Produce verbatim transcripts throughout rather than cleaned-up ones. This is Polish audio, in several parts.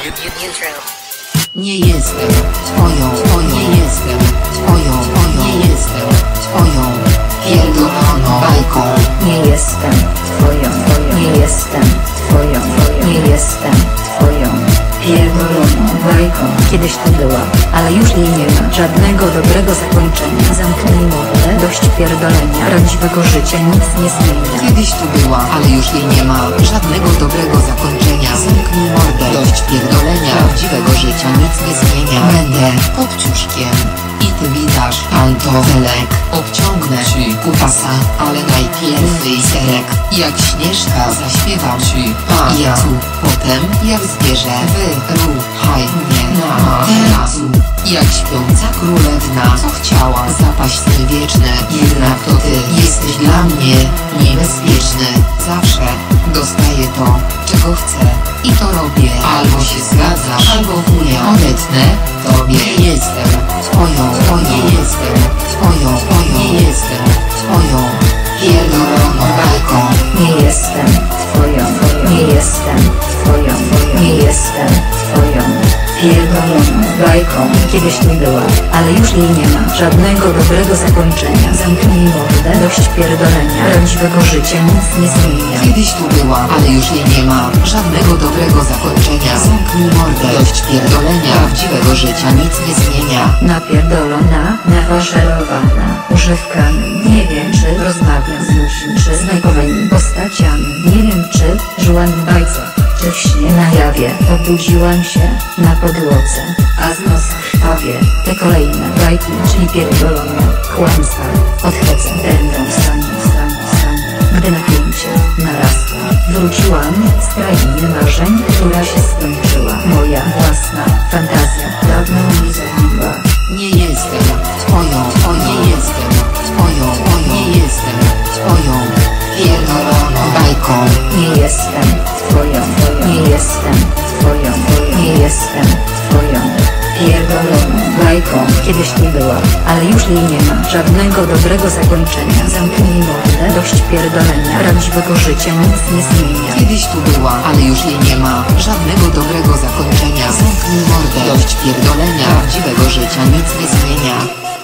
Nie jestem twoją, twoją, nie jestem twoją, twoją, nie jestem twoją pierdoloną bajką. Nie jestem twoją, twoją, nie jestem twoją, twoją, nie jestem twoją pierdoloną bajką. Kiedyś to była, ale już jej nie ma żadnego dobrego zakończenia. Zamknij mordę, dość pierdolenia, prawdziwego życia nic nie zmienia. Kiedyś tu była, ale już jej nie ma żadnego dobrego zakończenia. Zamknij mordę, dość pierdolenia, prawdziwego życia nic nie zmienia. Będę kopciuszkiem i ty witasz pantofelek. Obciągnę ci kupasa, ale najpierw serek. Jak Śnieżka zaśpiewam ci a ja tu potem jak zwierzę wyruchaj mnie na terasu. Jak śpiąca królewna, co chciała zapaść sny wieczne. Jednak to ty jesteś dla mnie niebezpieczny. Zawsze dostaję to, czego chcę i to robię. Albo się zgadzasz, albo chuja odetnę tobie. Nie jestem twoją, twoją, nie jestem twoją, twoją, nie jestem twoją pierdoloną bajką. Nie jestem twoją, nie jestem twoją, nie jestem twoją pierdoloną bajką. Kiedyś nie była, ale już jej nie ma żadnego dobrego zakończenia. Zamknij mordę, dość pierdolenia, prawdziwego życia nic nie zmienia. Kiedyś tu była, ale już jej nie ma żadnego dobrego zakończenia. Zamknij mordę, dość pierdolenia, prawdziwego życia nic nie zmienia. Napierdolona, nafaszerowana używkami. Nie wiem czy rozmawiam z ludźmi, czy z najpowymi postaciami. Nie wiem czy żyłam w bajce, czy w śnie na jawie. Obudziłam się na podłodze, a z nosa krwawie. Te kolejne bajki, czyli pierdolone kłamstwa. Odchodzę, będą stanie, stanie, stanie. Gdy napięcie narasta, wróciłam z krainy marzeń, która się skończyła. Moja własna fantazja dawno mi zabiła. Nie jestem twoją, o nie jestem twoją, o nie jestem twoją pierdoloną bajką. Nie jestem twoją, nie jestem twoją, nie jestem twoją pierdoloną bajką. Kiedyś nie była, ale już jej nie ma żadnego dobrego zakończenia. Zamknij mordę, dość pierdolenia, prawdziwego życia nic nie zmienia. Kiedyś tu była, ale już jej nie ma żadnego dobrego zakończenia. Zamknij mordę, dość pierdolenia, prawdziwego życia nic nie zmienia.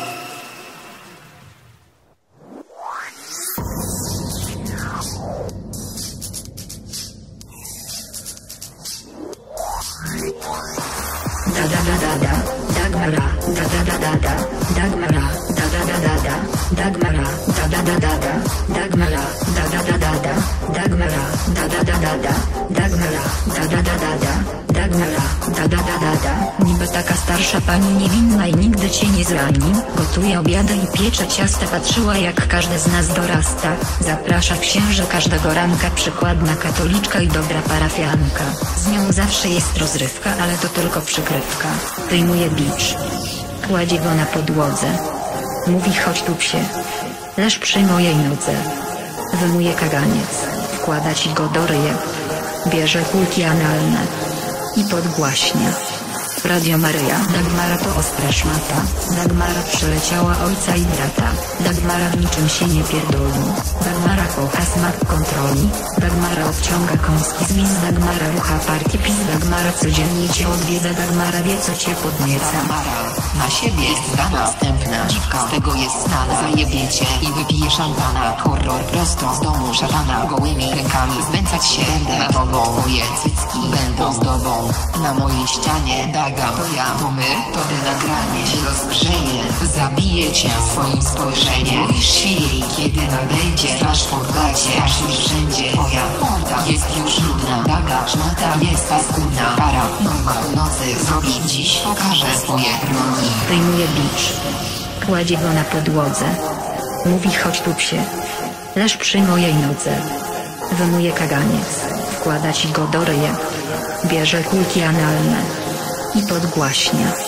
Da da da da da, Dagmara, da da da da da, Dagmara, da da da da da, Dagmara, da da da da da, Dagmara, da da da da da, Dagmara, da da da da da, Dagmara, da da da da da, Dagmara, da da da da da. Niby taka starsza pani niewinna i nigdy cię nie zrani. Gotuje obiady i piecze ciasta, patrzyła jak każdy z nas dorasta. Zaprasza księży każdego ranka, przykładna katoliczka i dobra parafianka. Z nią zawsze jest rozrywka, ale to tylko przykrywka. Wyjmuje bicz, kładzie go na podłodze. Mówi chodź tu psie, leż przy mojej nudze. Wyjmuje kaganiec, wkłada ci go do ryja. Bierze kulki analne i podgłaśnia. Radio Maryja. Dagmara to ostra szmata. Dagmara przyleciała ojca i brata. Dagmara w niczym się nie pierdoli. Dagmara kocha smak kontroli. Dagmara odciąga kąski z wiz. Dagmara rucha partii PiS. Dagmara codziennie cię odwiedza. Dagmara wie co cię podnieca. Dagmara na siebie jest zdana. Następna dziwka z tego jest znana. Zajebiecie i wypije szampana. Horror prosto z domu szatana. Gołymi rękami znęcać się będę tobą. Moje cycki będą z tobą. Na mojej ścianie Daga, to ja, to my, to by nagranie się rozgrzeje. Zabije cię swoim spojrzeniem. Mówisz chwili, kiedy nadejdzie straż po gacie, aż już wszędzie twoja morda jest już nudna. Daga, szmata jest paskudna. Para, norma w nocy zrobi dziś, pokaże swoje rogi. Wyjmuje bicz, kładzie go na podłodze. Mówi chodź tu psie, leż przy mojej nudze. Wyjmuje kaganiec, wkłada ci go do ryja. Bierze kulki analne i podgłaśnia.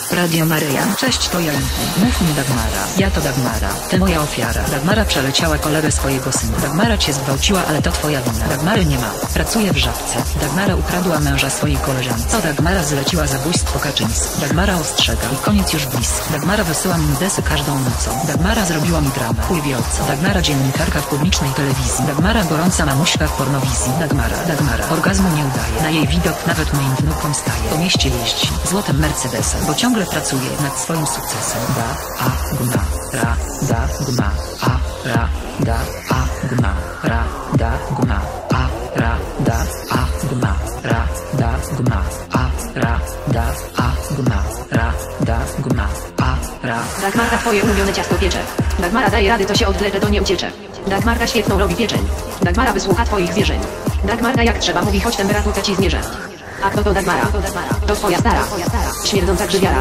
Radio Maryja. Cześć, to ja Inki. Mów mi Dagmara. Ja to Dagmara. Ty moja ofiara. Dagmara przeleciała kolegę swojego syna. Dagmara cię zgwałciła, ale to twoja wina. Dagmary nie ma. Pracuje w Żabce. Dagmara ukradła męża swojej koleżance. Dagmara zleciła zabójstwo Kaczyński. Dagmara ostrzega. I koniec już blisko. Dagmara wysyła mi desy każdą nocą. Dagmara zrobiła mi dramę. Chuj wielce. Dagmara dziennikarka w publicznej telewizji. Dagmara gorąca mamuśka w pornowizji. Dagmara. Dagmara. Orgazmu nie udaje. Na jej widok nawet moim wnukom staje. Po mieście jeździ. Złotem Mercedesem. Bo ciągle pracuje nad swoim sukcesem. Da, a, gma, ra, da, gma, a, ra, da, a, gma, ra, da, gma, a, ra, da, a, gma, ra, da, gma, a, ra, da, a, gma, ra, da, gma, a, ra. Dagmarka twoje ulubione ciasto piecze. Dagmara daje rady, to się odlecze, to nie uciecze. Dagmarka świetną robi pieczeń. Dagmara wysłucha twoich zwierzeń. Dagmarka jak trzeba mówi, choć temperaturka ci zmierza. A kto to Dagmara? To twoja stara, śmierdząca grzywiara.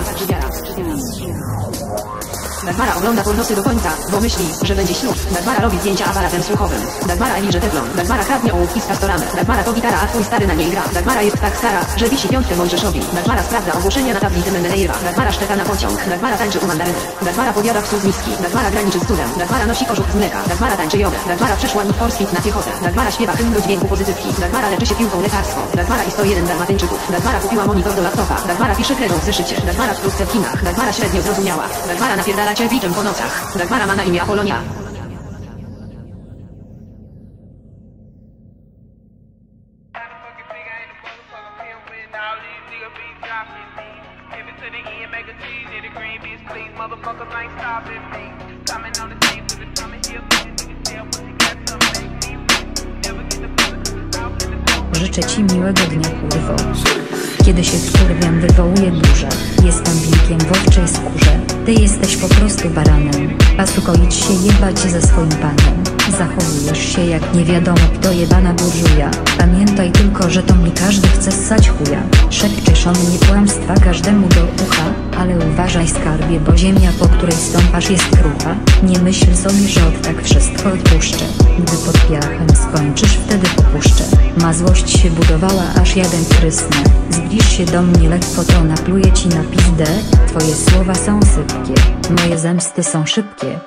Dagmara ogląda pornosy do końca, bo myśli, że będzie ślub. Dagmara robi zdjęcia aparatem słuchowym. Dagmara liże teflon. Dagmara kradnie ołówki z kastoramy. Dagmara to gitara, a twój stary na niej gra. Dagmara jest tak stara, że wisi piątkę Mojżeszowi. Dagmara sprawdza ogłoszenia na tablicy Mendelejewa. Dagmara szczeka na pociąg. Dagmara tańczy u mandaryny. Dagmara podjada psu z miski. Dagmara graniczy z cudem. Dagmara nosi kożuch z mleka. Dagmara tańczy jogę. Dagmara przeszła Need for Speed na piechotę. Dagmara śpiewa hymn do dźwięku pozytywki. Dagmara leczy się piłką lekarstwo. Dagmara i sto jeden dalmatyńczyków. Dagmara kupiła monitor do laptopa. Dagmara pisze kredą w zeszycie. Dagmara wkrótce w kinach. Dagmara średnio zrozumiała. Dagmara napierdala cię biczem po nocach. Dagmara ma na imię Apolonia. Życzę ci miłego dnia, kurwo. Kiedy się wkurwiam, wywołuję burzę. Jestem wilkiem w owczej skórze. Ty jesteś po prostu baranem. Pasłukoić się, jebać ze swoim panem. Zachowujesz się jak nie wiadomo kto, jebana burżuja. Pamiętaj tylko, że to mi każdy chce ssać chuja. Szepczesz o mnie kłamstwa każdemu do ucha. Ale uważaj, skarbie, bo ziemia, po której stąpasz, jest krucha. Nie myśl sobie, że od tak wszystko odpuszczę. Gdy pod piachem skończysz, wtedy popuszczę. Ma złość się budowała, aż jeden prysnę. Zbliż się do mnie lekko, to napluję ci na pizdę. Twoje słowa są sypkie, moje zemsty są szybkie.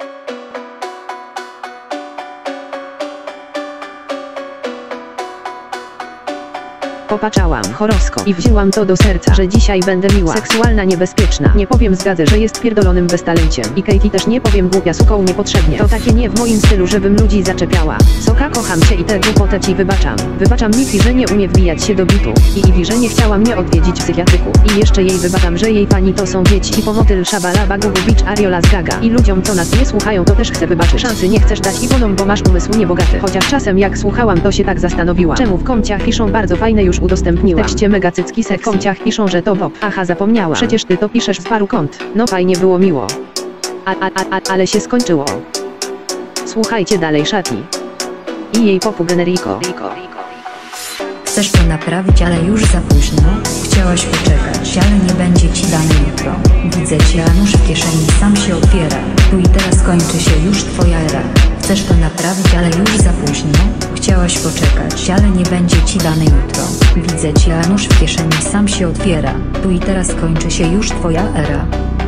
Popatrzałam horoskop i wzięłam to do serca, że dzisiaj będę miła, seksualna, niebezpieczna. Nie powiem zgadę, że jest pierdolonym beztalenciem. I Katie też nie powiem głupia suką niepotrzebnie. To takie nie w moim stylu, żebym ludzi zaczepiała. Soka, kocham cię i tę głupotę ci wybaczam. Wybaczam Miki, że nie umie wbijać się do bitu. I Iwi, że nie chciała mnie odwiedzić psychiatryku. I jeszcze jej wybaczam, że jej pani to są dzieci. I pomotyl, szabalaba, gugu, bicz, ariola, zgaga. I ludziom, co nas nie słuchają, to też chcę wybaczyć. Szansy nie chcesz dać Iwonom, bo masz umysł niebogaty. Chociaż czasem jak słuchałam, to się tak zastanowiłam. Czemu w komciach piszą bardzo fajne, już udostępniłam. W tekście mega cycki seks. W komciach piszą, że to Bob. Aha, zapomniałam. Przecież ty to piszesz z paru kont. No fajnie było miło. A, a, a, a, ale się skończyło. Słuchajcie dalej Szati. I jej popu generiko. Chcesz to naprawić, ale już za późno. Chciałaś poczekać, ale nie będzie ci dane jutro. Widzę cię, a nóż w kieszeni sam się otwiera. Tu i teraz kończy się już twoja era. Chcesz to naprawić, ale już za późno. Chciałaś poczekać, ale nie będzie ci dane jutro. Widzę cię, a nóż w kieszeni sam się otwiera. Tu i teraz kończy się już twoja era.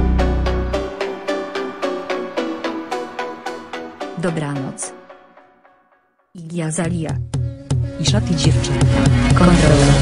Dobranoc. Iggy Azalea. I Szati dziewczynka. Kontrola.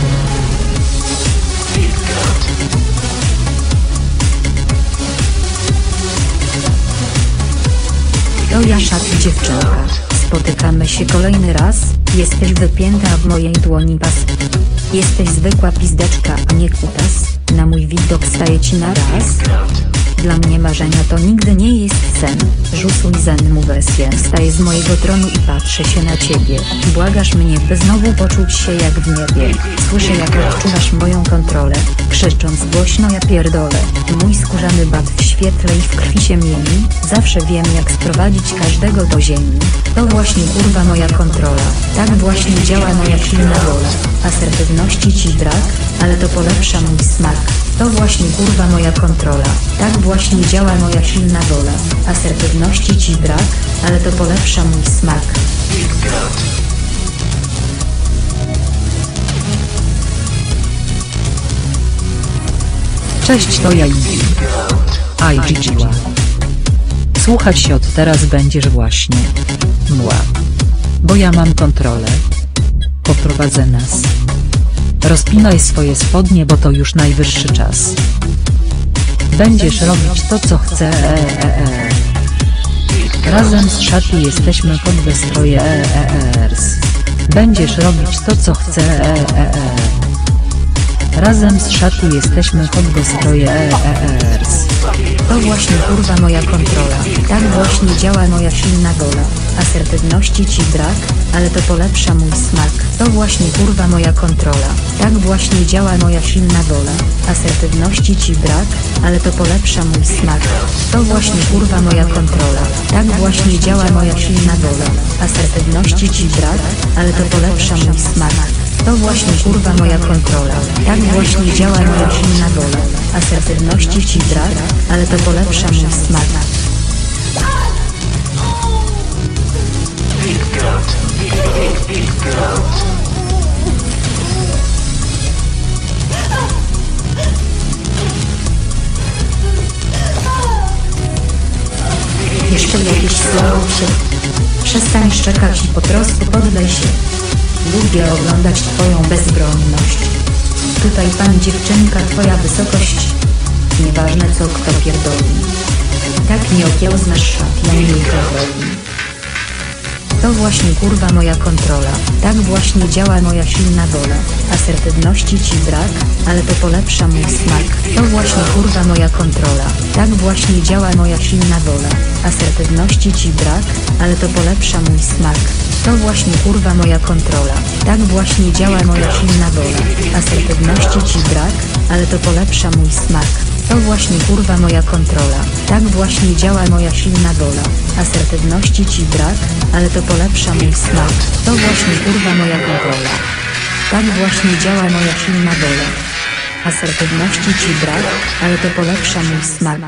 To ja, Szati dziewczynka. Spotykamy się kolejny raz. Jesteś wypięta, a w mojej dłoni pas. Jesteś zwykła pizdeczka, a nie kutas. Na mój widok staje ci na raz. Dla mnie marzenia to nigdy nie jest sen. Rzusuj zen mu wesję. Wstaję z mojego tronu i patrzę się na ciebie. Błagasz mnie, by znowu poczuć się jak w niebie. Słyszę, jak odczuwasz moją kontrolę. Krzycząc głośno, ja pierdolę. Mój skórzany bat w świetle i w krwi się mieni. Zawsze wiem, jak sprowadzić każdego do ziemi. To właśnie kurwa moja kontrola. Tak właśnie działa moja silna wola. Asertywności ci brak, ale to polepsza mój smak. To właśnie kurwa moja kontrola. Tak właśnie działa moja silna wola. Asertywności ci brak, ale to polepsza mój smak. Cześć, to ja Iwi. I G G. Słuchać się od teraz będziesz właśnie. Mła. Bo ja mam kontrolę. Poprowadzę nas. Rozpinaj swoje spodnie, bo to już najwyższy czas. Będziesz robić to, co chcę. E, e, e. Razem z Shati jesteśmy pod wystroje. E, e, e, Będziesz robić to, co chcę. E, e, e. Razem z Shati jesteśmy pod wystroje. E, e, e. To właśnie kurwa moja kontrola. Tak właśnie działa moja silna wola. Asertywności ci brak, ale to polepsza mój smak. To właśnie kurwa moja kontrola. Tak właśnie działa moja silna wola. Asertywności ci brak, ale to polepsza mój smak. To właśnie kurwa moja kontrola. Tak właśnie działa moja silna wola. Asertywności ci brak, ale to polepsza mój smak. To właśnie kurwa moja kontrola. Tak właśnie działa moja silna wola. Asertywności ci brak, ale to polepsza mój smak. Jeszcze jakieś słowo się. Przestań szczekać i po prostu poddaj się. Lubię oglądać twoją bezbronność. Tutaj pan dziewczynka, twoja wysokość. Nieważne co kto pierdoli. Tak nie okiełznasz szat na mniej powoli. To właśnie kurwa moja kontrola. Tak właśnie działa moja silna wola. Asertywności ci brak, ale to polepsza mój smak. To właśnie kurwa moja kontrola. Tak właśnie działa moja silna wola. Asertywności ci brak, ale to polepsza mój smak. To właśnie kurwa moja kontrola. Tak właśnie działa moja silna wola. Asertywności ci brak, ale to polepsza mój smak. To właśnie kurwa moja kontrola. Tak właśnie działa moja silna wola. Asertywności ci brak, ale to polepsza mój smak. To właśnie kurwa moja kontrola. Tak właśnie działa moja silna wola. Asertywności ci brak, ale to polepsza mój smak.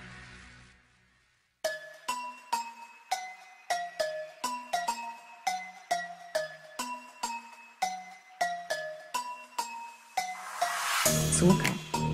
Słuchaj.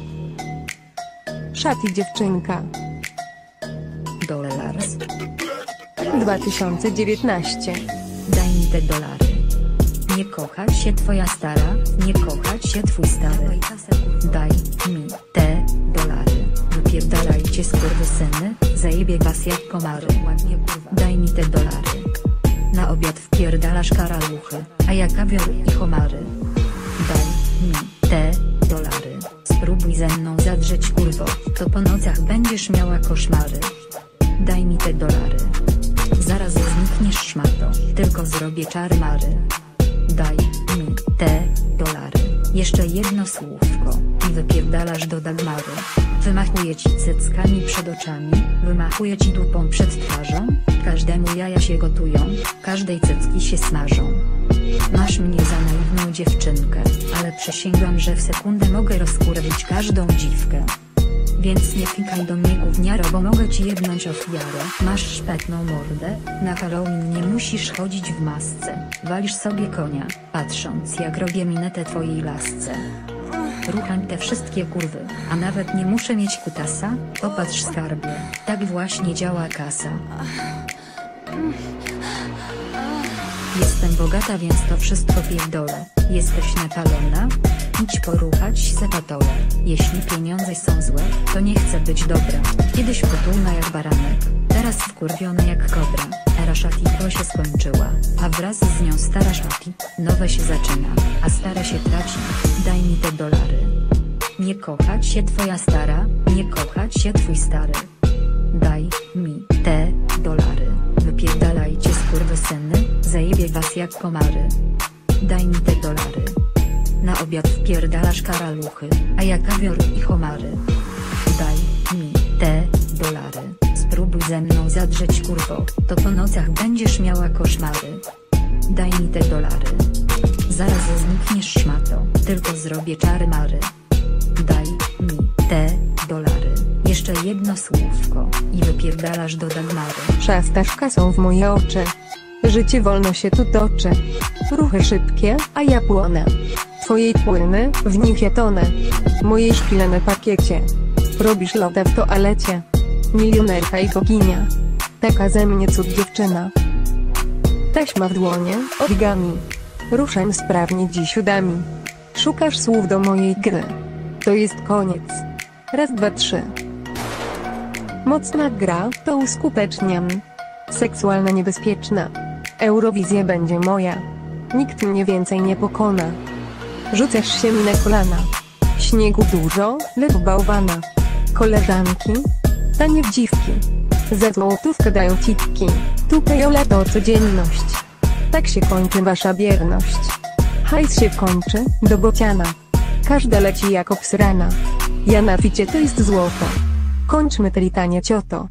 Shati dziewczynka. Dollars. dwa tysiące dziewiętnaście. Daj mi te dolary. Nie kochać się twoja stara, nie kochać się twój stary. Daj mi te dolary. Wypierdalajcie skurwysyny, zajebie was jak komary. Daj mi te dolary. Na obiad wpierdalasz karaluchy, a ja kawior i homary. Daj mi te dolary. Spróbuj ze mną zadrzeć kurwo, to po nocach będziesz miała koszmary. Daj mi te dolary. Zaraz znikniesz szmato, tylko zrobię czary mary. Daj mi te dolary. Jeszcze jedno słówko i wypierdalasz do Dagmary. Wymachuję ci cyckami przed oczami, wymachuję ci dupą przed twarzą. Każdemu jaja się gotują, każdej cycki się smażą. Masz mnie za naiwną dziewczynkę, ale przysięgam, że w sekundę mogę rozkurwić każdą dziwkę. Więc nie fikaj do mnie gówniaro, bo mogę ci jebnąć ofiarę. Masz szpetną mordę, na Halloween nie musisz chodzić w masce. Walisz sobie konia, patrząc jak robię minetę twojej lasce. Rucham te wszystkie kurwy, a nawet nie muszę mieć kutasa. Popatrz skarbie, tak właśnie działa kasa. Jestem bogata, więc to wszystko pierdolę. Jesteś napalona? Idź poruchać se patole. Jeśli pieniądze są złe, to nie chcę być dobra. Kiedyś potulna jak baranek, teraz wkurwiona jak kobra. Era Shati to się skończyła, a wraz z nią stara Shati. Nowe się zaczyna, a stare się traci. Daj mi te dolary. Nie kochać się twoja stara, nie kochać się twój stary. Daj mi te dolary. Wypierdalajcie skurwysyny, zajebie was jak komary. Daj mi te dolary. Na obiad wpierdalasz karaluchy, a ja kawior i homary. Daj mi te dolary. Spróbuj ze mną zadrzeć kurwo, to po nocach będziesz miała koszmary. Daj mi te dolary. Zaraz znikniesz szmato, tylko zrobię czary mary. Daj mi te dolary. Jeszcze jedno słówko i wypierdalasz do Dagmary. Szastasz kasą w moje oczy. Życie wolno się tu toczy. Ruchy szybkie, a ja płonę. Twojej płyny, w nich ja tonę. Mojej szpilene pakiecie. Robisz lotę w toalecie. Milionerka i boginia. Taka ze mnie cud dziewczyna. Taśma w dłonie, origami. Ruszam sprawnie dziś udami. Szukasz słów do mojej gry. To jest koniec. Raz, dwa, trzy. Mocna gra, to uskuteczniam. Seksualna niebezpieczna. Eurowizja będzie moja. Nikt mnie więcej nie pokona. Rzucasz się mi na kolana. Śniegu dużo, lecz bałwana. Koleżanki, tanie dziwki. Za złotówkę dają cipki. Tutaj Ola to codzienność. Tak się kończy wasza bierność. Hajs się kończy, do bociana. Każda leci jak obsrana. Ja na ficie to jest złoto. Kończmy te litanie cioto.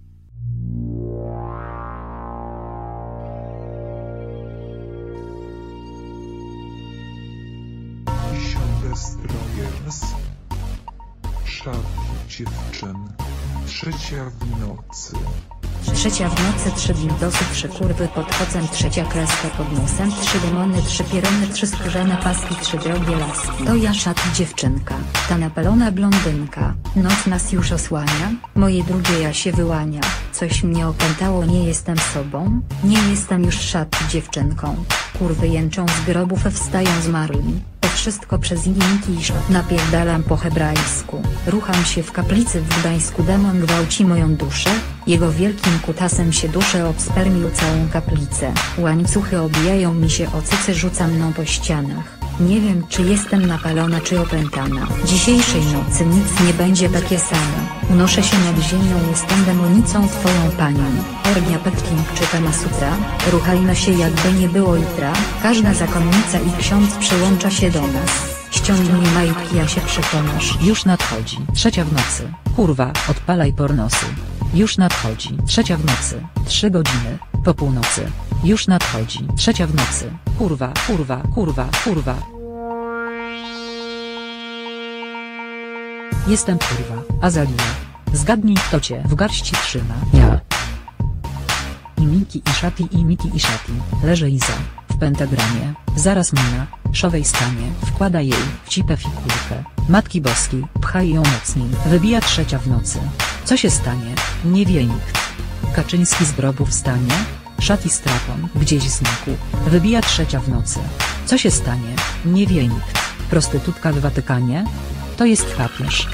Siądę strojem z szafy dziewczyn. Trzecia w nocy. Trzecia w nocy, trzy windosy, trzy kurwy pod kocem, trzecia kreska pod nosem, trzy demony, trzy pierony, trzy skórzane paski, trzy drogie laski. To ja szat dziewczynka, ta napalona blondynka. Noc nas już osłania, moje drugie ja się wyłania. Coś mnie opętało, nie jestem sobą, nie jestem już szat dziewczynką. Kurwy jęczą z grobów, wstają zmarli. To wszystko przez linki i szat. Napierdalam po hebrajsku. Rucham się w kaplicy w Gdańsku. Demon gwałci moją duszę. Jego wielkim kutasem się duszę obspermił całą kaplicę. Łańcuchy obijają mi się o cycy, rzuca mną po ścianach. Nie wiem, czy jestem napalona, czy opętana. Dzisiejszej nocy nic nie będzie takie samo. Unoszę się nad ziemią, jestem demonicą twoją panią. Orgia Petking czy Kama Sutra. Ruchajmy się, jakby nie było jutra. Każda zakonnica i ksiądz przyłącza się do nas. Ściągnij majtki, ja się przekonasz. Już nadchodzi. Trzecia w nocy. Kurwa, odpalaj pornosy. Już nadchodzi. Trzecia w nocy. Trzy godziny. Po północy. Już nadchodzi. Trzecia w nocy. Kurwa, kurwa, kurwa, kurwa. Jestem kurwa, Azalia. Zgadnij, kto cię w garści trzyma. Ja. I Miki i Szati i Miki i Szati. Leży Iza. W pentagramie. Zaraz mina. Szowej stanie. Wkłada jej w cipę figurkę. Matki Boskiej. Pchaj ją mocniej. Wybija trzecia w nocy. Co się stanie? Nie wie nikt. Kaczyński z grobu wstanie. Szati z trapą gdzieś znikł. Wybija trzecia w nocy. Co się stanie? Nie wie nikt. Prostytutka w Watykanie? To jest papież.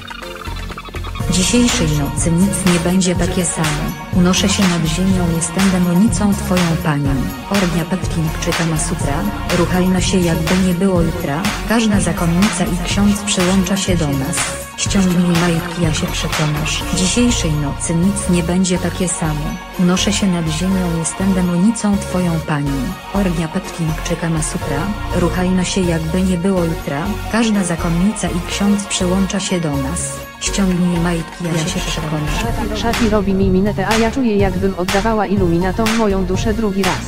Dzisiejszej nocy nic nie będzie takie samo. Unoszę się nad ziemią, jestem demonicą twoją panią. Orgia Petking czy Kama Sutra. Ruchajmy się, jakby nie było jutra. Każda zakonnica i ksiądz przyłącza się do nas. Ściągnij majtki, ja się przekonasz. Dzisiejszej nocy nic nie będzie takie samo. Unoszę się nad ziemią, jestem demonicą twoją panią. Orgia Petking czy Kama Sutra. Ruchajmy się, jakby nie było jutra. Każda zakonnica i ksiądz przyłącza się do nas. Ściągnij majtki, ja się przekonasz. Szati robi mi minetę, a ja czuję, jakbym oddawała iluminatom moją duszę drugi raz.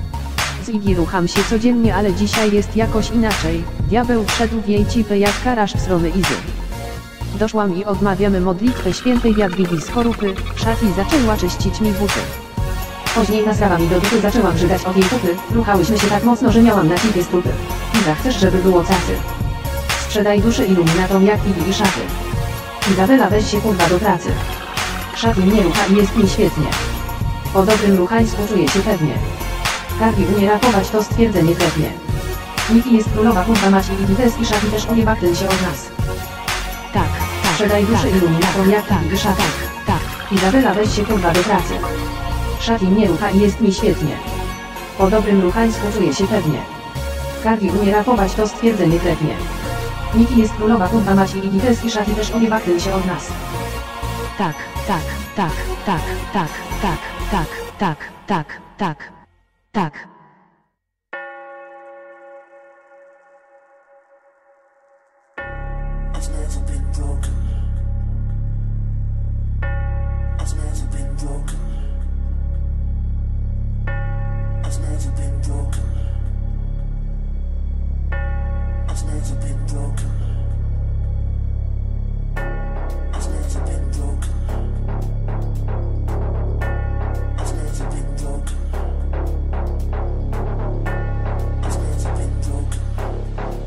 Z Igi rucham się codziennie, ale dzisiaj jest jakoś inaczej. Diabeł wszedł w jej cipę jak karasz w strony Izy. Doszłam i odmawiamy modlitwę świętej Jadwigi z Korupy. Szati zaczęła czyścić mi buty. Później nasrała mi do dupy, zaczęłam żygać od jej pupy. Ruchałyśmy się tak mocno, że miałam na cipie strupy. Iza, chcesz, żeby było cacy? Sprzedaj duszę iluminatom jak Igi i Szaty. Izabela, weź się kurwa do pracy. Szati mnie rucha i jest mi świetnie. Po dobrym ruchańsku czuję się pewnie. Kargi umie rapować, to stwierdzenie pewnie. Niki jest królowa, kurwa mać i Igites i Szati też ojeba tyl się od nas. Tak, tak, sprzedaj duszę iluminatom jak tak, Gysza, tak, tak. Izabela, weź się kurwa do pracy. Szati mnie rucha i jest mi świetnie. Po dobrym ruchańsku czuję się pewnie. Kargi umie rapować, to stwierdzenie pewnie. Niki jest królowa, kurwa mać i Igites i Szati też ojeba tyl się od nas. Tak, tak, tak, tak, tak, tak, tak, tak, tak, tak, tak. I've never been broken. I've never been broken. I've never been broken. I've never been broken. I've never been broken. I've never been broken. I've never been broken.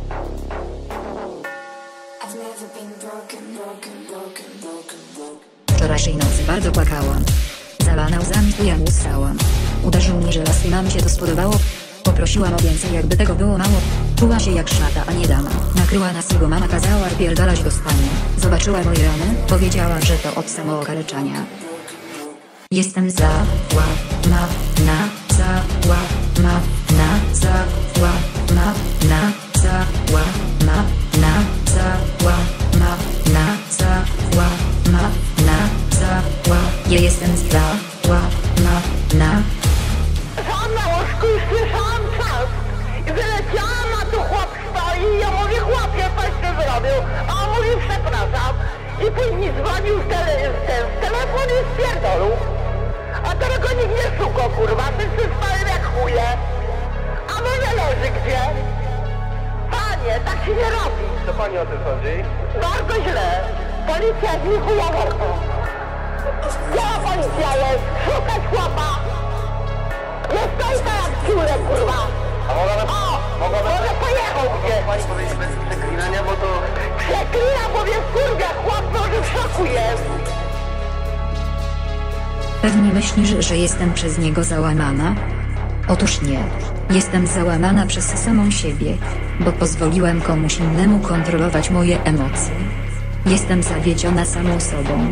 I've never been broken, broken, broken, broken, broken. wczorajszej nocy bardzo płakałam. Zalana łzami tu ja usrałam. Uderzył mi żelaz i nam się to spodobało. Poprosiłam o więcej, jakby tego było mało. Czuła się jak szmata, a nie dama. Nakryła nas jego mama, kazała pierdalać do spania. Zobaczyła moje rany, powiedziała, że to od samookaleczania. Jestem za ła ma na za ła ma na za ła ma na za ła ma na za ła ma na za ła ma na za ła. Ja jestem za ła ma na. Sam na łóżku i słyszałam trzask. I wyleciałam, a tu chłop stoi i ja mówię, chłopie, coś ty zrobił. A on mówi, przepraszam. I później dzwonił w, tele, w, te, w telefon i spierdolił. A teraz go nikt nie szuka, kurwa, wszyscy spałem jak chuje. A może leży gdzie? Panie, tak się nie robi. Co pani o tym sądzi? Bardzo źle. Policja jest mi chujoworką. Gdzie policja jest? Szukać chłopa. Nie stoi to jak ciule, kurwa. A mogłaby... O! Mogłaby... Może pojechał gdzie? Pani powiedzieć bez przeklinania, bo to... Przeklina, bo mnie kurwia, chłop może w szoku jest. Pewnie myślisz, że jestem przez niego załamana? Otóż nie. Jestem załamana przez samą siebie, bo pozwoliłem komuś innemu kontrolować moje emocje. Jestem zawiedziona samą sobą.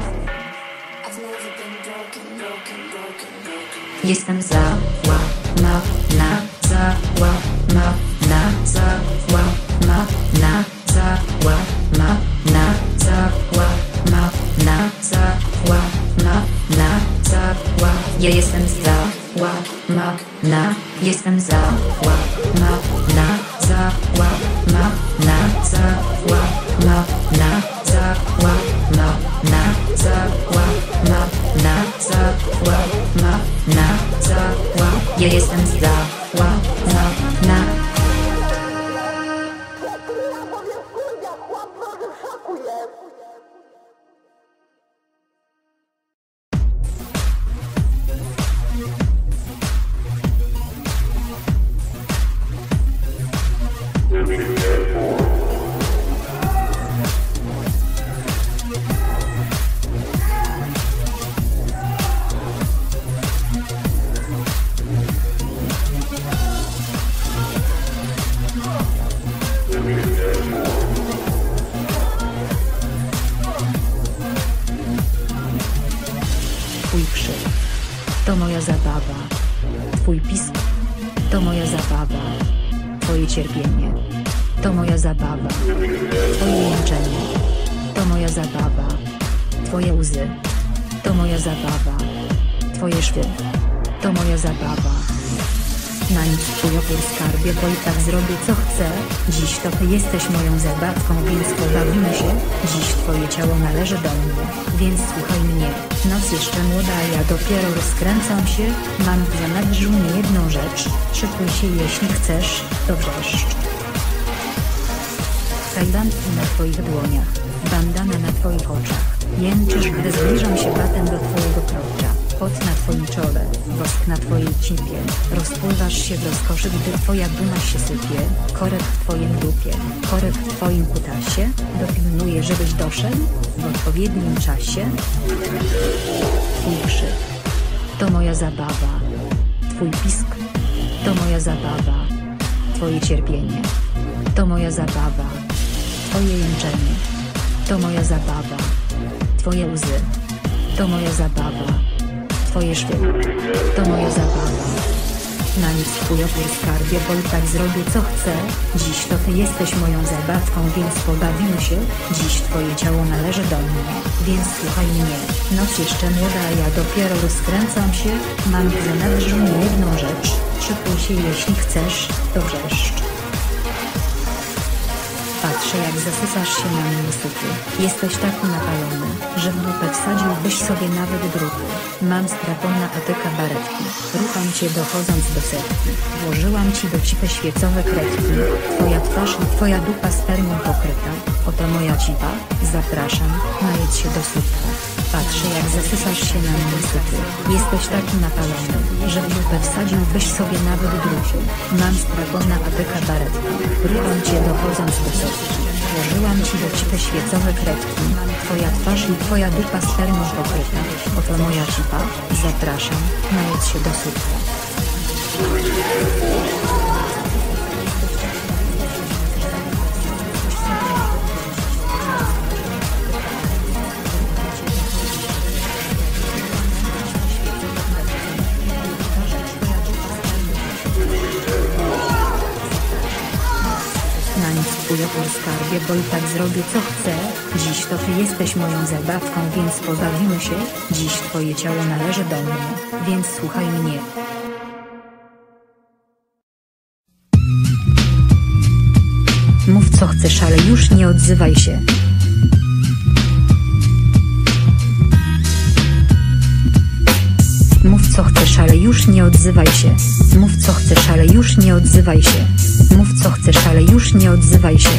Jestem za ła ma na za ła ma na za ła ma na za ła ma na za ła ma na za ła ma na za ła. Ja jestem za ła ma na. Jestem za ła ma na za ła ma na za ła ma na za ła ma na za ła ma na za ła ma na za ła. Ja jestem za ła ma na. Bo mnie kurwia, chłop może w szoku jest. Twój krzyk to moja zabawa. Twój pisk to moja zabawa. Twoje cierpienie to moja zabawa. Twoje jęczenie to moja zabawa. Twoje łzy to moja zabawa. Twoje szwy to moja zabawa. Na nic twój opór skarbie, bo i tak zrobię co chcę. Dziś to ty jesteś moją zabawką, więc pobawimy się. Dziś twoje ciało należy do mnie, więc słuchaj mnie. Noc jeszcze młoda, a ja dopiero rozkręcam się. Mam w zanadrzu niejedną rzecz. Szykuj się, jeśli chcesz, to wrzeszcz. Kajdanki na twoich dłoniach, bandana na twoich oczach. Jęczysz, gdy zbliżam się batem do twojego krocza. Pot na twoim czole, wosk na twojej cipie. Rozpływasz się w rozkoszy, gdy twoja duma się sypie. Korek w twoim dupie, korek w twoim kutasie. Dopilnuję, żebyś doszedł w odpowiednim czasie. Twój krzyk to moja zabawa. Twój pisk to moja zabawa. Twoje cierpienie to moja zabawa. Twoje jęczenie to moja zabawa. Twoje łzy to moja zabawa. Twoje szwy to moja zabawa. Na nic twój opór skarbie, bo i tak zrobię co chcę. Dziś to ty jesteś moją zabawką, więc pobawimy się. Dziś twoje ciało należy do mnie, więc słuchaj mnie. Noc jeszcze młoda, a ja dopiero rozkręcam się. Mam w zanadrzu niejedną rzecz. Szykuj się, jeśli chcesz, to wrzeszcz. Patrzę, jak zasysasz się na mnie sypy. Jesteś taki napalony, że w dupę wsadziłbyś sobie nawet druty. Mam strapona, a ty kabaretki. Rucham cię dochodząc do setki. Włożyłam ci do cipy świecowe kredki. Twoja twarz i twoja dupa spermą pokryta. Oto moja cipa, zapraszam, najedź się do słupka. Patrzę, jak zasysasz się na mnie sypy. Jesteś taki napalony, że w dupę wsadziłbyś sobie nawet druty. Mam strapona, a ty kabaretki. Rucham cię dochodząc do setki. Włożyłam ci do cipy świecowe kredki. Twoja twarz i twoja dupa spermą pokryta. Oto moja cipa. Zapraszam, najedz się do sutka. Na nic twój opór skarbie, bo i tak zrobię co chcę. Dziś to ty jesteś moją zabawką, więc pobawimy się. Dziś twoje ciało należy do mnie, więc słuchaj mnie. Mów co chcesz, ale już nie odzywaj się. Mów co chcesz, ale już nie odzywaj się. Mów co chcesz, ale już nie odzywaj się. Mów co chcesz, ale już nie odzywaj się.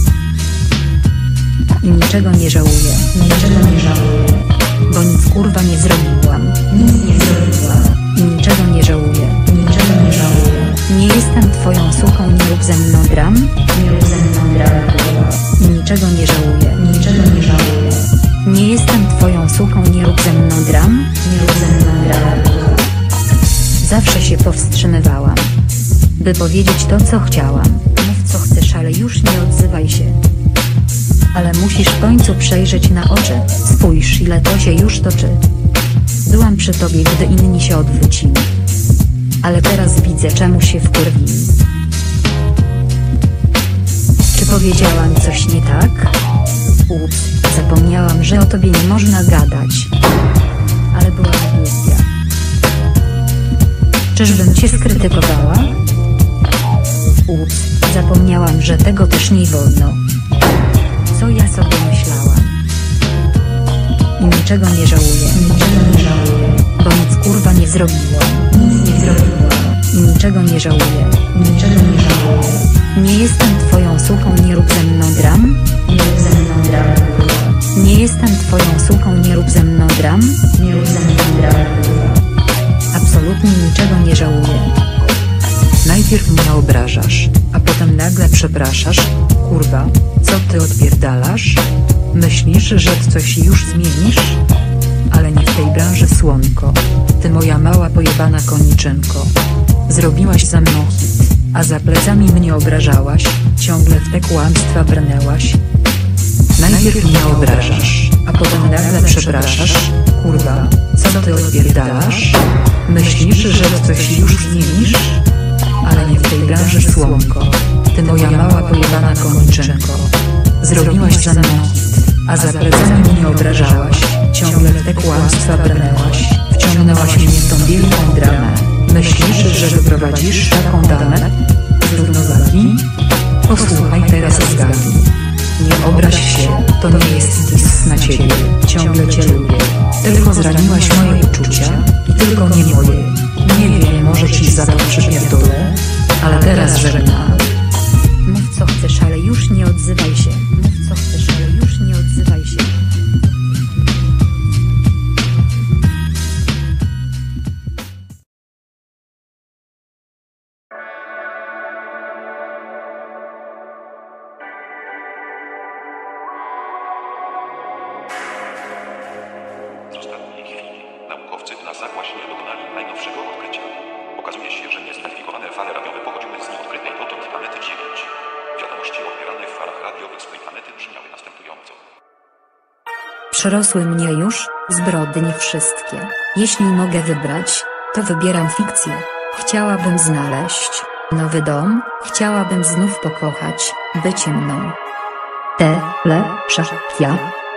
I niczego nie żałuję, niczego nie żałuję. Bo nic kurwa nie zrobiłam, nic nie zrobiłam. I niczego nie żałuję, niczego nie żałuję. Nie jestem twoją suką, nie rób ze mną dram, nie rób ze mną dram. I niczego nie żałuję, niczego nie żałuję. Nie jestem twoją suką, nie rób ze mną dram, nie rób ze mną dram. Zawsze się powstrzymywałam, by powiedzieć to co chciałam. Mów co chcesz, ale już nie odzywaj się. Ale musisz w końcu przejrzeć na oczy. Spójrz ile to się już toczy. Byłam przy tobie, gdy inni się odwrócili. Ale teraz widzę, czemu się wkurwili. Czy powiedziałam coś nie tak? Ups, zapomniałam, że o tobie nie można gadać. Ale byłam głupia. Czyżbym cię skrytykowała? Ups, zapomniałam, że tego też nie wolno. Co ja sobie myślałam? I niczego nie żałuję, niczego nie żałuję. Bo nic kurwa nie zrobiłam, nic nie zrobiłam. I niczego nie żałuję, niczego nie żałuję. Nie jestem twoją suką, nie rób ze mną dram, nie rób ze mną dram. Nie jestem twoją suką, nie rób ze mną dram, nie rób ze mną dram. Absolutnie niczego nie żałuję. Najpierw mnie obrażasz, a potem nagle przepraszasz. Kurwa, co ty odpierdalasz? Myślisz, że coś już zmienisz? Ale nie w tej branży, słonko. Ty moja mała pojebana koniczynko. Zrobiłaś za mną hit, a za plecami mnie obrażałaś. Ciągle w te kłamstwa brnęłaś. Najpierw mnie obrażasz, a potem nagle przepraszasz. Kurwa, co ty odpierdalasz? Myślisz, że coś już zmienisz? Ale nie w tej branży, słonko. Ty moja mała pojebana koniczynko. Zrobiłaś za mną hit, a za plecami mnie obrażałaś. Ciągle w te kłamstwa brnęłaś. Wciągnęłaś mnie w tą wielką dramę. Myślisz, że wyprowadzisz taką damę z równowagi? Posłuchaj teraz zgagi. Nie obraź się, to nie jest diss na ciebie. Ciągle cię lubię. Tylko zraniłaś moje uczucia i tylko nie moje. Nie wiem, może ci za to przypierdolę, ale teraz żegnam. Mów co chcesz, ale już nie odzywaj się. Mów co chcesz, ale już nie odzywaj się. Z ostatniej chwili naukowcy NASA właśnie dokonali najnowszego odkrycia. Okazuje się, że niezidentyfikowane fale radiowe pochodziły z nieodkrytej dotąd planety dziewięć. Wiadomości odbierane w falach radiowych z tej planety brzmiały następująco. Przerosły mnie już zbrodnie wszystkie. Jeśli mogę wybrać, to wybieram fikcję. Chciałabym znaleźć nowy dom, chciałabym znów pokochać, być mną. Telepszakia.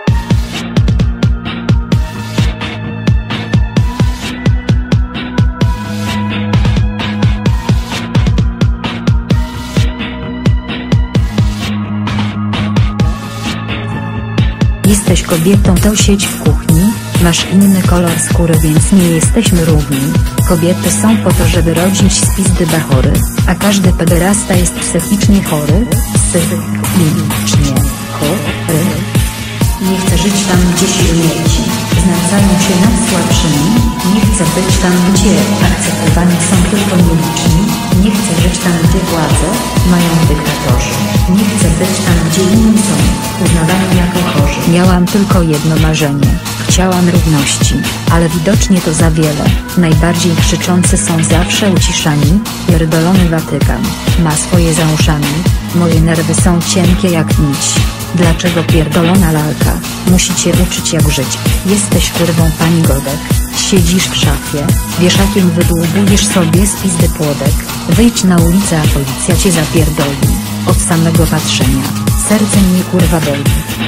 Jesteś kobietą, to siedź w kuchni, masz inny kolor skóry, więc nie jesteśmy równi. Kobiety są po to, żeby rodzić z pizdy bachory, a każdy pederasta jest psychicznie chory. Psychicznie chory. Nie chcę żyć tam, gdzie śmierci. znęcają się nad słabszymi, nie chcę być tam, gdzie akceptowani są tylko nieliczni, nie chcę żyć tam, gdzie władzę mają dyktatorzy, nie chcę być tam, gdzie inni są uznawani jako chorzy. Miałam tylko jedno marzenie, chciałam równości, ale widocznie to za wiele. Najbardziej krzyczący są zawsze uciszani, pierdolony Watykan ma swoje za uszami, moje nerwy są cienkie jak nić. Dlaczego pierdolona lalka musi cię uczyć jak żyć? Jesteś kurwą pani Godek, siedzisz w szafie, wieszakiem wydłubujesz sobie z pizdy płodek. Wyjdź na ulicę, a policja cię zapierdoli. Od samego patrzenia, serce mnie kurwa boli.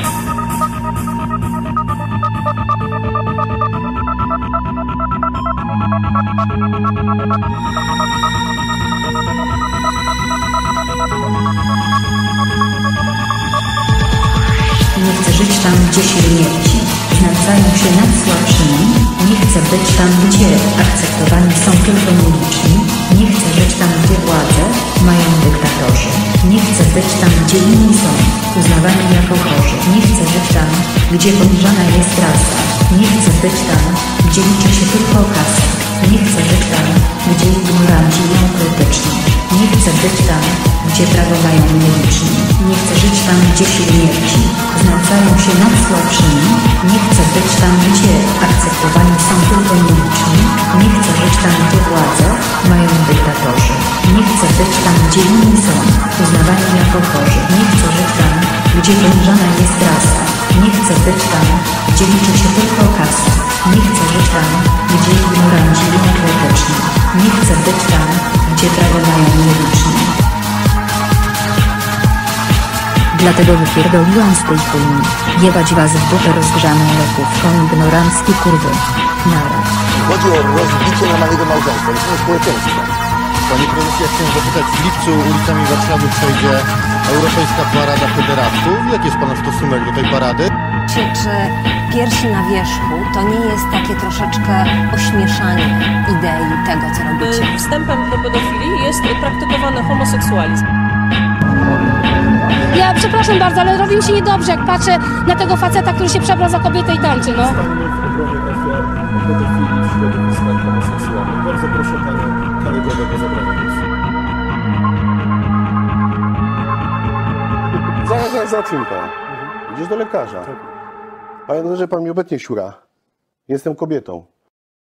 Nie chcę żyć tam, gdzie śmierci znęcają się nad słabszymi, nie chcę być tam, gdzie akceptowani są tylko nieliczni, nie chcę żyć tam, gdzie władzę mają dyktatorzy, nie chcę być tam, gdzie inni są uznawani jako chorzy, nie chcę żyć tam, gdzie poniżana jest rasa, nie chcę być tam, gdzie liczy się tylko kasa, nie chcę żyć tam, gdzie ignoranci ją krytyczni, nie chcę być tam, gdzie prawo mają nieliczni, nie chcę żyć tam, gdzie śmierci znęcają się nad słabszymi, nie chcę być tam, gdzie akceptowani są tylko nieliczni, nie chcę żyć tam, gdzie władzę mają dyktatorzy, nie chcę być tam, gdzie inni są uznawani jako chorzy, nie chcę żyć tam, gdzie poniżana jest rasa, nie chcę być tam, gdzie liczy się tylko kasa, nie chcę żyć tam, gdzie ignoranci są krytyczni, nie chcę być tam, gdzie prawo mają nieliczni. Dlatego wypierdoliłam z tej chujni. Jebać was w dupę rozgrzaną lekówką ignoranckie kurwy. Nara. Chodzi o rozbicie normalnego małżeństwa, to jest społeczeństwa. Pani prezes, ja chciałem zapytać, w lipcu ulicami Warszawy przejdzie Europejska Parada Federatów. Jaki jest Pana stosunek do tej parady? Czy, czy piersi na wierzchu to nie jest takie troszeczkę ośmieszanie idei tego, co robicie? Wstępem do pedofilii jest praktykowany homoseksualizm. Ja przepraszam bardzo, ale robi mi się niedobrze, jak patrzę na tego faceta, który się przebrał za kobietę i tańczy, no. Bardzo proszę Panią Karygodę o zabranie głosu. Zaraz, zaraz, zatrzym Pan. Idziesz do lekarza. Panie doktorze, Pan mi obecnie siura. Jestem kobietą.